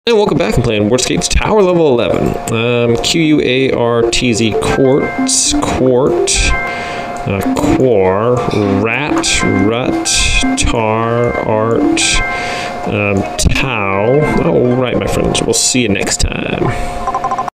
And welcome back. I'm playing Wordscapes Tower Level 11. Q-U-A-R-T-Z, quartz, quart, quar, rat, rut, tar, art, tau. All right, my friends. We'll see you next time.